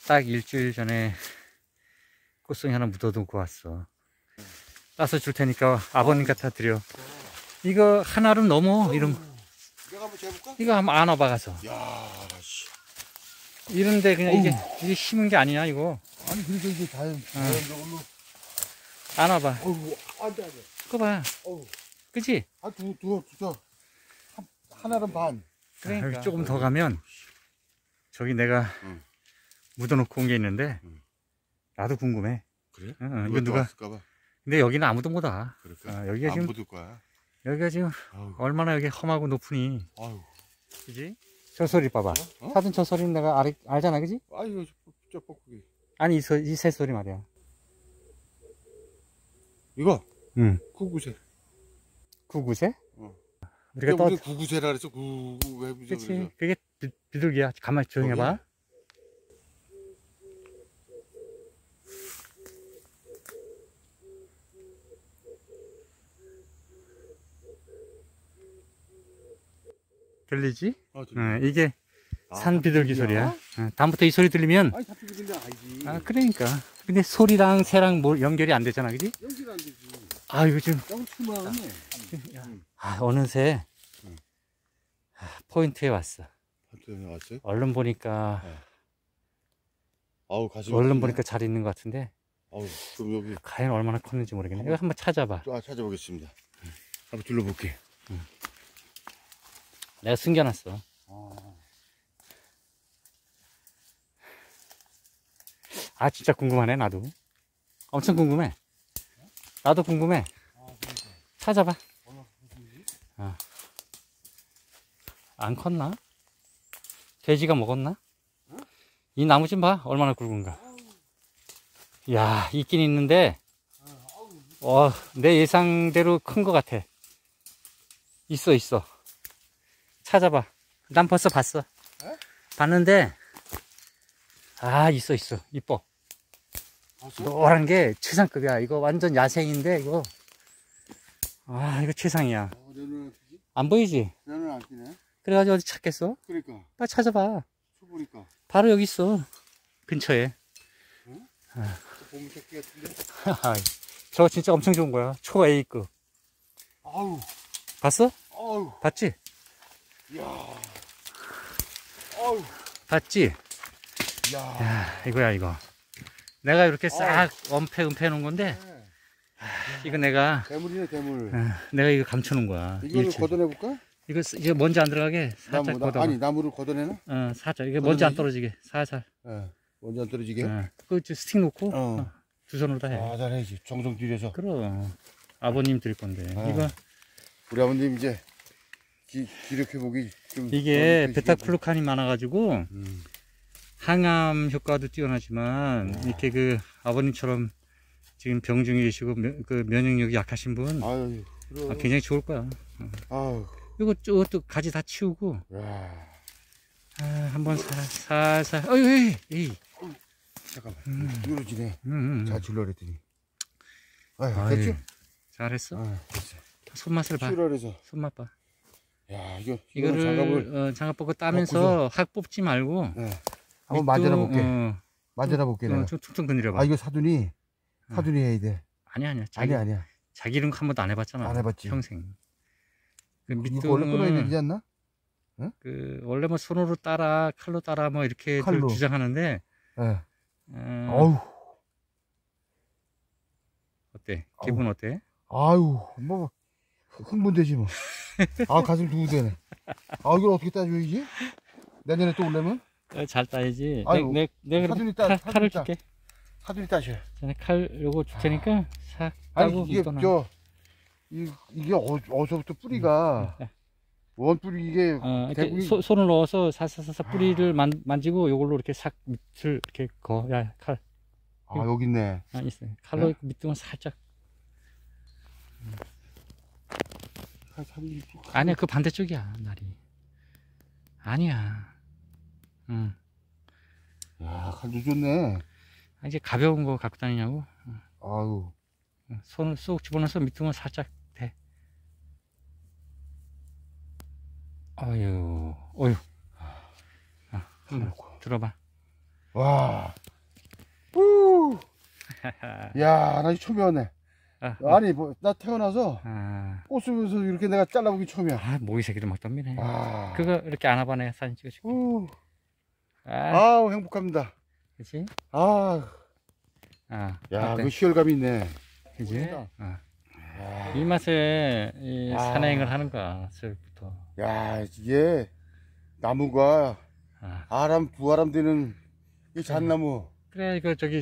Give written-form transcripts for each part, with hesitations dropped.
딱 일주일 전에 꽃송이 하나 묻어두고 왔어. 따서 줄 테니까 아버님 갖다 드려. 이거 한 알은 넘어. 이런 내가 한번 재볼까? 이거 한번 안아봐 가서. 야, 씨. 이런데 그냥 이게 심은 게 아니냐 이거. 아니 그러니까 이게 자연적으로. 안아봐. 안돼. 그거 봐. 그치? 하나는 반. 그러니까 조금 더 가면 저기 내가 묻어놓고 온 게 있는데 나도 궁금해. 그래? 이거 누가? 근데 여기는 아무도 못 와. 그럴까? 여기가 안 지금 묻을 거야. 여기가 지금 얼마나 여기 험하고 높으니. 아유. 그지? 저 소리 봐봐. 사둔 저 소리는 내가 알잖아, 그지? 아유, 저 뻐꾸기. 아니 이 새 소리 말이야. 이거? 응. 구구새. 구구새? 우리가 또 구구새라 그랬어. 왜 그치? 그게 비둘기야. 가만히 조용히 해봐. 들리지? 이게 산 비둘기 소리야. 다음부터 이 소리 들리면. 아니, 비둘기인데 알지. 그러니까. 근데 소리랑 새랑 뭘 연결이 안 되잖아, 그지? 연결 안 되지. 이거 지금. 어느새 포인트에 왔어. 포인트에 왔어요? 얼른 보니까. 얼른 보니까 잘 있는 것 같은데. 그럼 여기 과연 얼마나 컸는지 모르겠네. 이거 한번 찾아봐. 찾아보겠습니다. 한번 둘러볼게. 내가 숨겨놨어. 진짜 궁금하네, 나도. 엄청 궁금해. 나도 궁금해. 찾아봐. 안 컸나? 돼지가 먹었나? 이 나무 좀 봐. 얼마나 굵은가. 이야, 있긴 있는데, 내 예상대로 큰 것 같아. 있어. 찾아봐. 난 벌써 봤어. 봤는데, 있어. 이뻐. 노란 게 최상급이야. 이거 완전 야생인데, 이거. 이거 최상이야. 안 보이지? 면은 안 끼네. 그래가지고 어디 찾겠어? 그러니까. 빨리 찾아봐. 보니까. 바로 여기 있어. 근처에. 보물 찾기 같은데? 저거 진짜 엄청 좋은 거야. 초 A급. 봤어? 봤지? 이야. 봤지? 야, 이거야, 이거. 내가 이렇게 싹 은폐 놓은 건데, 이거 내가. 대물이네, 대물. 내가 이거 감춰 놓은 거야. 이거를 걷어내볼까? 이거 먼지 안 들어가게 살짝 걷어. 아니, 나무를 걷어내나? 살짝. 이게 먼지 안 떨어지게. 살살. 먼지 안 떨어지게? 그 스틱 놓고, 두 손으로 다 해. 잘해야지. 정성 들여서. 그럼. 아버님 드릴 건데. 이거. 우리 아버님 이제, 기력회복이 좀. 이게 베타클루칸이 많아가지고, 항암 효과도 뛰어나지만, 이렇게 아버님처럼 지금 병 중에 계시고, 면역력이 약하신 분, 굉장히 좋을 거야. 이것도 가지 다 치우고, 한번 살살, 잠깐만. 누러지네. 잘 질러 그랬더니. 됐죠? 잘했어. 됐어. 손맛을 봐. 치우라그래서. 손맛 봐. 야, 이거를 장갑 벗고 따면서 확 뽑지 말고. 한번 만져나 볼게. 좀 툭툭 건드려봐. 이거 사둔이 해야 돼. 아니야. 아니야. 자기 이런 거 한 번도 안 해봤잖아. 안 해봤지. 평생. 이거 원래 끊어야 되지 않나? 원래 뭐 손으로 따라, 칼로 따라 뭐 이렇게 주장하는데. 어때? 기분 어때? 뭐 흥분되지 뭐. 가슴 두근대네. 이걸 어떻게 따줘야지? 내년에 또 올려면? 잘 따야지. 내가 칼을 줄게. 사둔이 따셔. 칼 요거 줄 테니까 싹 따고 이게 어서부터 뿌리가 원뿌리 이게 대부분 손을 넣어서 사사사사 뿌리를 만지고 요걸로 이렇게 싹 밑을 이렇게 칼. 여기 있네. 있어. 칼로 밑둥을 살짝. 아니야, 그 반대쪽이야, 날이. 아니야. 칼도 좋네. 이제 가벼운 거 갖고 다니냐고. 손을 쏙 집어넣어서 밑둥을 살짝 대. 어휴. 들어봐. 와. 우. 야, 나 이거 처음이었네. 아니, 뭐, 나 태어나서 꽃 쓰면서 이렇게 내가 잘라보기 처음이야. 모이 새끼를 막 덤비네. 그거 이렇게 안아봐네. 사진 찍어줄게. 아우, 행복합니다. 그치? 야, 그 희열감이 있네. 그지? 이 맛에 산행을 하는 거야, 새벽부터. 야, 이게 나무가 아람, 부아람 되는 이 잣나무. 그래, 이거 저기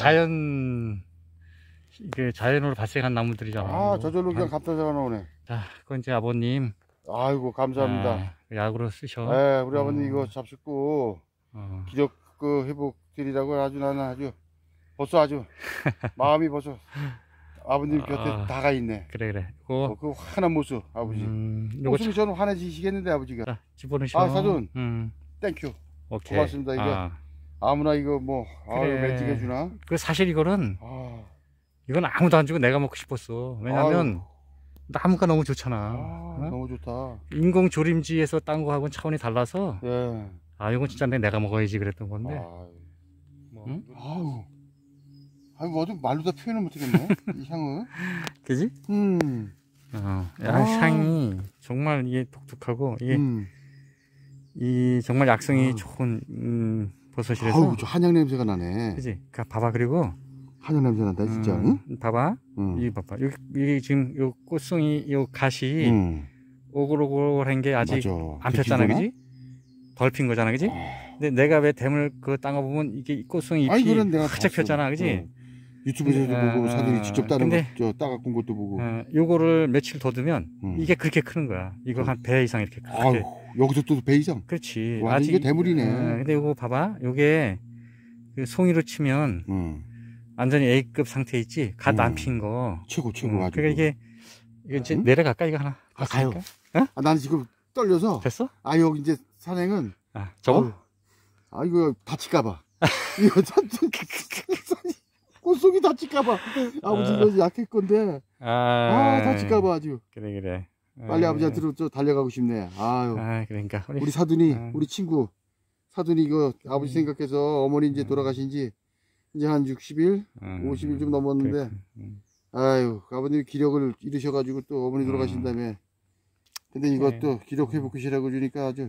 자연으로 발생한 나무들이잖아. 저절로 그냥 감탄사가 나오네. 자, 그건 이제 아버님. 아이고, 감사합니다. 약으로 쓰셔. 네, 우리 아버님 이거 잡숫고 기력 그 회복드리라고 나는 벌써 아주 마음이 벌써 아버님 곁에 다가 있네. 그래. 그 환한 모습, 아버지. 모습이 저는 환해지시겠는데, 아버지가. 자, 집어넣으셔. 사돈. 땡큐. 오케이. 고맙습니다. 이거 아무나 이거 뭐, 매직해 주나? 그 사실 이거는, 이건 아무도 안 주고 내가 먹고 싶었어. 왜냐면, 나무가 너무 좋잖아. 너무 좋다. 인공 조림지에서 딴 거하고는 차원이 달라서, 예. 이건 진짜 내가 먹어야지 그랬던 건데. 응? 뭐좀 말로 다 표현을 못하겠네. 이 향은. 그지? 향이 정말 이게 독특하고, 이게, 이 정말 약성이 좋은 버섯이라서. 저 한약 냄새가 나네. 그지? 봐봐, 그리고. 한약 냄새 난다, 진짜. 응? 봐봐. 이거 봐봐. 이게 지금 요 꽃송이, 요 갓이 오글오글한 게 아직 안 폈잖아, 그지? 덜 핀 거잖아, 그지? 근데 내가 왜 댐을 그거 따가보면 이게 꽃송이 잎이 활짝 폈잖아, 그지? 유튜브에서도 보고 사진이 직접 따는 거, 따갖고 온 것도 보고. 요거를 며칠 더 두면 이게 그렇게 크는 거야. 이거 한 배 이상 이렇게 크게. 여기서 또 배 이상? 그렇지. 아직 이게 대물이네. 근데 요거 봐봐. 요게 그 송이로 치면 완전히 A급 상태 있지? 갓 안 핀 거. 최고. 그러니까 이게 이제 내려갈까? 이거 하나. 가요. 나는 지금 떨려서. 됐어? 여기 이제 산행은. 저거? 이거 다칠까봐. 이거 꽃송이 다칠까봐. 아버지 이거 약할 건데. 다칠까봐 아주. 그래. 빨리 아버지한테 달려가고 싶네. 그러니까. 우리 사돈이, 우리 친구. 사돈이 이거 아버지 생각해서 어머니 이제 돌아가신 지 이제 한 60일, 50일 좀 넘었는데. 아버님이 기력을 잃으셔가지고 또 어머니 돌아가신 다음에. 근데 이것도 기력 회복하시라고 주니까 아주.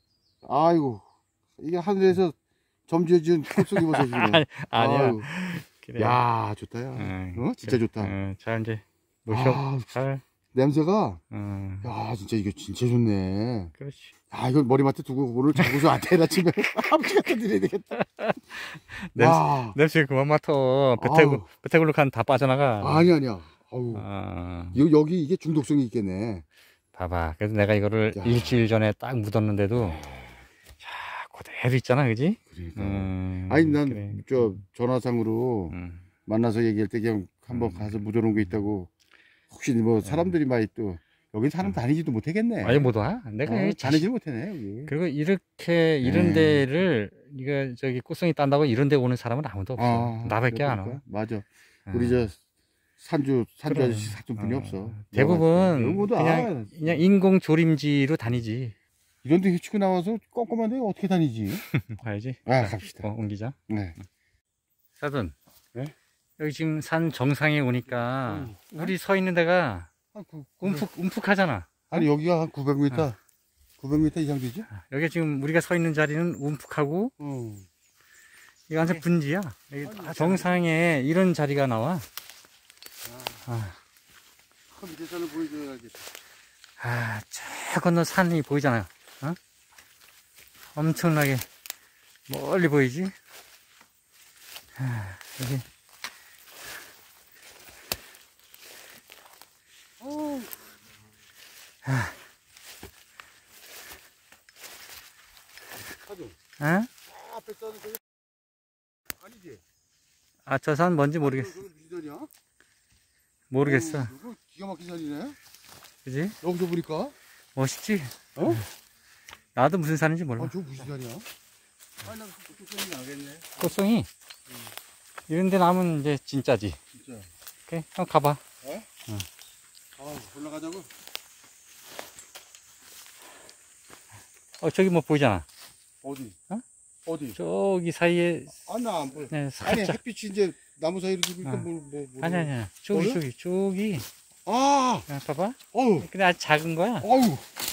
이게 하늘에서 점지해준 꽃송이 버섯이네. 아니야. 그래. 야, 좋다, 야. 진짜 좋다. 자, 이제 모셔. 냄새가, 야, 진짜 이거 진짜 좋네. 그렇지. 이거 머리맡에 두고 오늘 자고서 안 돼, 아침에 아버지 갖다 드려야 되겠다. 냄새 그만 맡아. 배태굴로 간 다 빠져나가. 아니야. 여기 이게 중독성이 있겠네. 봐봐. 그래서 내가 이거를 일주일 전에 딱 묻었는데도, 그대로 있잖아, 그지? 그러니까. 난 전화상으로 만나서 얘기할 때 그냥 한번 가서 묻어놓은 게 있다고. 혹시 뭐 사람들이 많이 또 여긴 사람 다니지도 못하겠네. 못 와. 내가 다니지도 못하네 여기. 그리고 이렇게 이런 데를 네가 저기 꽃송이 딴다고 이런 데 오는 사람은 아무도 없어. 나밖에 안 와. 맞아. 우리 저 산주 아저씨 사돈분이 없어. 대부분 그냥 인공 조림지로 다니지. 이런 데 헤치고 나와서 꼼꼼한데 어떻게 다니지? 가야지. 갑시다. 옮기자. 네. 사돈. 네? 여기 지금 산 정상에 오니까 우리 서 있는 데가 움푹하잖아. 아니 여기가 한 900m 900m 이상 되지? 여기 지금 우리가 서 있는 자리는 움푹하고 이거 완전 분지야. 여기 정상에 이런 자리가 나와. 밑에 산을 보여줘야겠다. 저 건너 산이 보이잖아요. 엄청나게 멀리 보이지? 여기. 앞에 산은 저기 아니지? 저 산 뭔지 모르겠어. 저기 무슨 산이야? 모르겠어. 이거 기가 막힌 산이네. 그지? 여기서 보니까 멋있지? 나도 무슨 산인지 몰라. 저 무슨 산이야? 나 꽃송이 나겠네. 꽃송이? 이런 데 나면 이제 진짜지. 진짜. 오케이, 한번 가봐. 올라가자고? 저기 뭐 보이잖아. 어디? 어디? 저기 사이에. 아, 나 안 보여. 네, 아니, 살짝. 햇빛이 이제 나무 사이로 들어오니까 아니. 저기. 아! 봐봐. 어우! 근데 아주 작은 거야. 어우!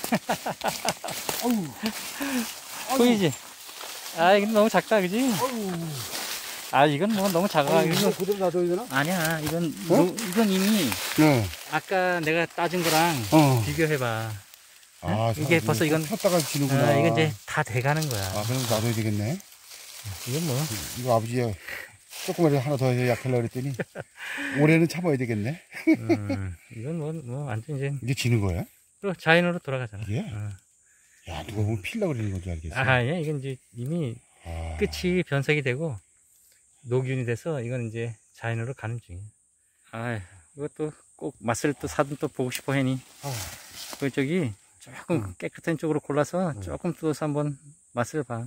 어우! 보이지? 아, 이건 너무 작다, 그지? 어우! 아, 이건 뭐 너무 작아. 이거 그대로 놔둬야 되나? 아니야, 이건, 어? 이건 이미, 네. 아까 내가 따준 거랑 비교해봐. 아, 이게 벌써 이건, 폈다가 지는구나. 이건 이제 다 돼가는 거야. 아, 그럼 놔둬야 되겠네. 이건 뭐. 이거 아버지가 조금만 하나 더 해서 약하려고 그랬더니, 올해는 참아야 되겠네. 이건 뭐, 완전 이제. 이게 지는 거야? 또 자연으로 돌아가잖아. 이게? 야, 누가 보면 필라고 그러는 건지 알겠어. 예, 이건 이제 이미 끝이 변색이 되고, 녹균이 돼서 이건 이제 자연으로 가는 중이야. 이것도 꼭 맛을 또 사든 또 보고 싶어 하니. 저기 조금 깨끗한 쪽으로 골라서 조금 뜯어서 한번 맛을 봐.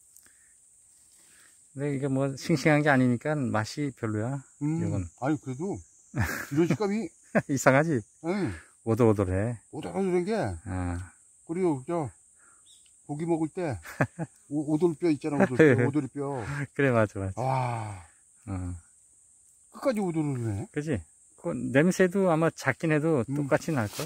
근데 이게 뭐 싱싱한 게 아니니까 맛이 별로야. 이건. 아니, 그래도 이런 식감이 이상하지? 오돌오돌해. 오돌오돌한 게, 그리고 고기 먹을 때 오돌뼈 있잖아. 오돌뼈. 그래, 맞아. 와. 끝까지 오돌오돌해. 그지? 그 냄새도 아마 작긴 해도 똑같이 날걸?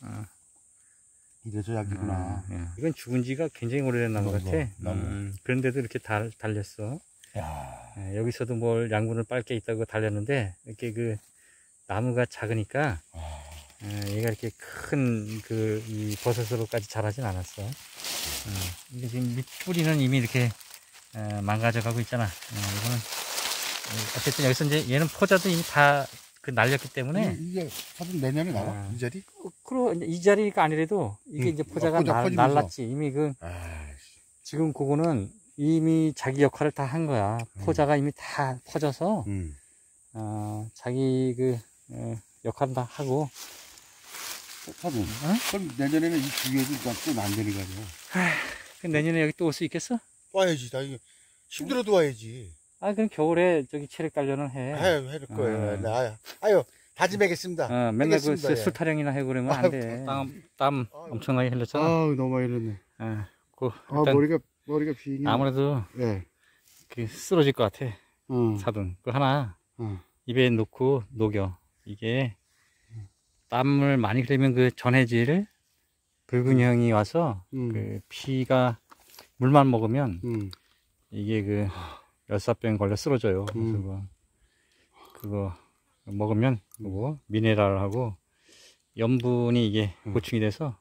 이래서 약이구나. 이건 죽은 지가 굉장히 오래된 나무 같아. 그런데도 이렇게 달렸어. 여기서도 뭘 양분을 빨게 있다고 달렸는데, 이렇게 그 나무가 작으니까 얘가 이렇게 큰 이 버섯으로까지 자라진 않았어. 이게 지금 밑뿌리는 이미 이렇게 망가져 가고 있잖아. 이거는 어쨌든 여기서 이제 얘는 포자도 이미 다 날렸기 때문에 이게 사실 내년에 나와? 이 자리? 이 자리가 아니라도 이게 이제 포자가 날랐지. 이미 지금 그거는 이미 자기 역할을 다 한 거야. 포자가 이미 다 퍼져서 자기 역할은 다 하고. 사돈, 그럼 내년에는 이 주위에도 또 난되는 거 아니야? 내년에 여기 또 올 수 있겠어? 와야지. 나 이거 힘들어도 와야지. 그럼 겨울에 저기 체력 단련을 해. 할 거예요. 아유, 다짐하겠습니다. 맨날 술 타령이나 하고 그러면 안 돼. 땀 엄청나게 흘렸잖아. 너무 많이 흘렸네. 머리가 비행이. 아무래도 쓰러질 것 같아. 사돈. 하나 입에 넣고 녹여. 이게 땀을 많이 흘리면 전해질 붉은 형이 와서 피가 물만 먹으면 이게 열사병 걸려 쓰러져요. 그래서 그거 먹으면 미네랄하고 염분이 이게 보충이 돼서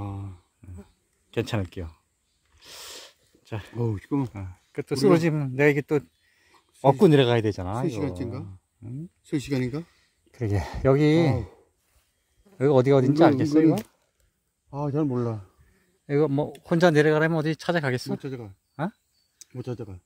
괜찮을게요. 자, 또 쓰러지면 내가 이게 또 얻고 내려가야 되잖아. 3시간째인가? 3시간인가? 그러게. 여기 어디가 어딘지 알겠어, 이거? 잘 몰라. 이거 뭐 혼자 내려가려면 어디 찾아가겠어? 못 찾아가. 못 찾아가.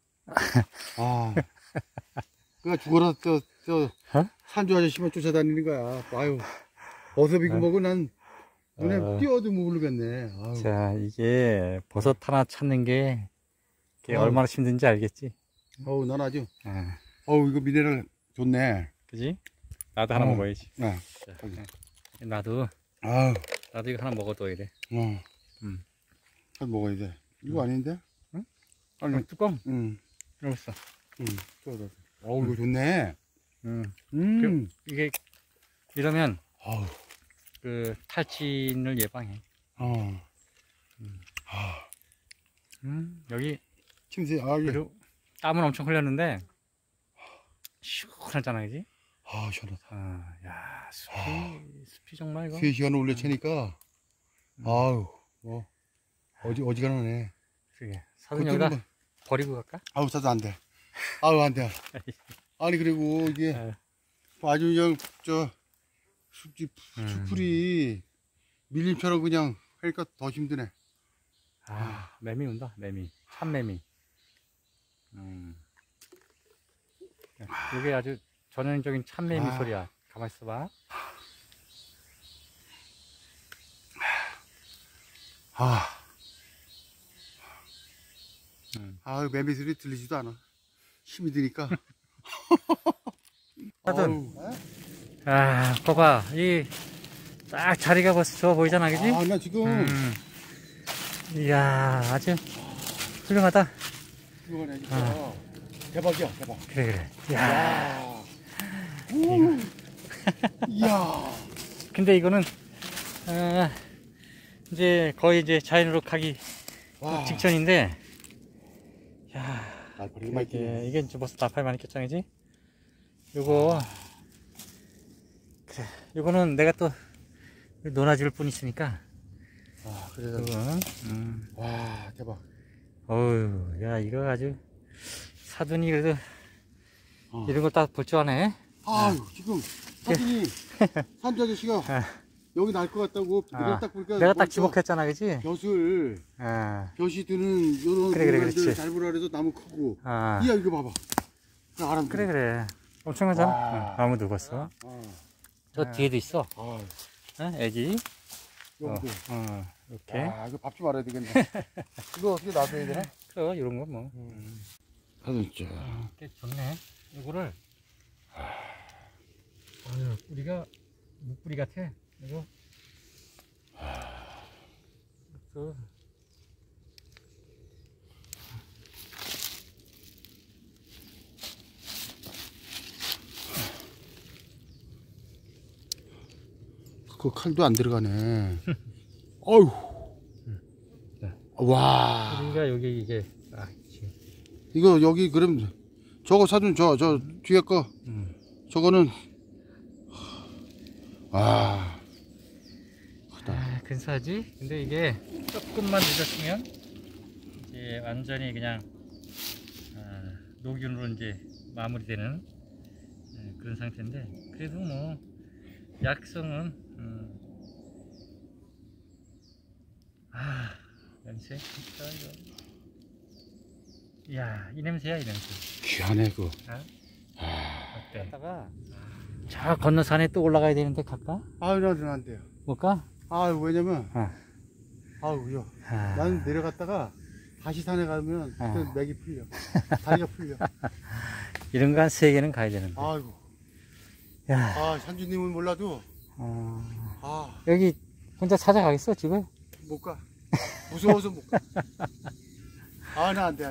그니까 죽어라 산주 아저씨만 쫓아다니는 거야. 버섯이고 뭐고 난 눈에 띄어도 모르겠네. 자, 이게 버섯 하나 찾는 게 얼마나 힘든지 알겠지? 난 아주. 이거 미네랄 좋네. 그지? 나도 하나 먹어야지. 자, 나도 이거 하나 먹어둬야 돼. 잘 먹어야 돼. 이거 아닌데? 응? 아니, 뚜껑? 여기 있어. 이거 좋네. 이게, 이러면, 탈진을 예방해. 여기, 침새, 그리고 땀은 엄청 흘렸는데, 시원하잖아, 그지? 시원하다. 야, 숲이 정말 이거. 3시간을 올려 채니까, 어지간하네. 그게. 사돈 여기다 버리고 갈까? 사도 안 돼. 안 돼. 아니, 그리고 이게, 아주 숲풀이 밀림처럼 그냥 하니까 더 힘드네. 매미 온다, 매미. 참매미. 이게 아주 전형적인 참매미 소리야. 가만 있어봐. 매미 소리 들리지도 않아. 힘이 드니까. 사돈. 봐봐. 딱 자리가 벌써 좋아 보이잖아, 그지? 나 지금. 이야, 아주 훌륭하다. 훌륭하네 진짜. 대박이야 대박. 그래. 야. 이야. 근데 이거는 이제 거의 이제 자연으로 가기 직전인데, 야, 이게 이제 벌써 나팔 많이 꼈잖아, 그지? 요거, 그래, 요거는 내가 또 논아줄 뿐 있으니까. 그래서. 와, 대박. 어우, 야, 이거 아주 사돈이 그래도 이런 거 다 볼 줄 아네. 아유, 지금 사돈이 산주 아저씨가 여기 날 것 같다고 내가 딱 보니까 내가 딱 지목했잖아, 그지? 벼슬 벼시 드는 요런 그래, 잘 보라 그래서 나무 크고. 아. 이야 이거 봐봐. 그래 엄청나잖아. 아무도 봤어. 저 뒤에도 있어. 애기. 여기도. 이렇게. 이거 밥 좀 알아야 되겠네. 이거 어떻게 놔둬야 되나? 그래, 이런 거 뭐. 사돈 진짜. 꽤 좋네. 이거를 뿌리가 묵뿌리 같아. 이거. 또 그 칼도 안 들어가네. 어휴. 와. 뿌리가 여기 이게 이거 여기 그럼 저거 사돈 저 뒤에 거 저거는 크다. 근사하지? 근데 이게 조금만 늦었으면 이제 완전히 그냥 녹균으로 이제 마무리되는 그런 상태인데, 그래도 뭐 약성은 냄새 진짜 이거. 이야, 이 냄새야, 이 냄새. 귀하네 그거. 어때? 저 건너 산에 또 올라가야 되는데 갈까? 나는 안 돼요. 못 가? 왜냐면 나는 내려갔다가 다시 산에 가면 그때 맥이 풀려. 다리가 풀려. 이런 거 한 3개는 가야 되는데. 아이고. 야. 산주님은 몰라도 여기 혼자 찾아가겠어 집을? 못 가. 무서워서 못 가. 나 안 돼.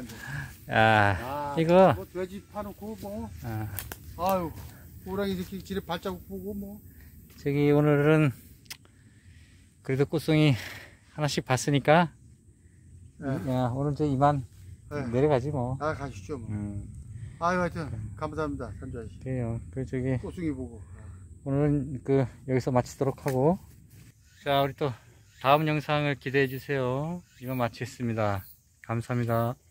이거 뭐 돼지 파놓고 뭐. 호랑이 새끼 지뢰 발자국 보고 뭐. 저기 오늘은 그래도 꽃송이 하나씩 봤으니까 오늘 이제 이만 내려가지 뭐. 가시죠 뭐. 하여튼 감사합니다 산주 아저씨. 그래요. 저기 꽃송이 보고. 오늘은 여기서 마치도록 하고, 자, 우리 또 다음 영상을 기대해 주세요. 이만 마치겠습니다. 감사합니다.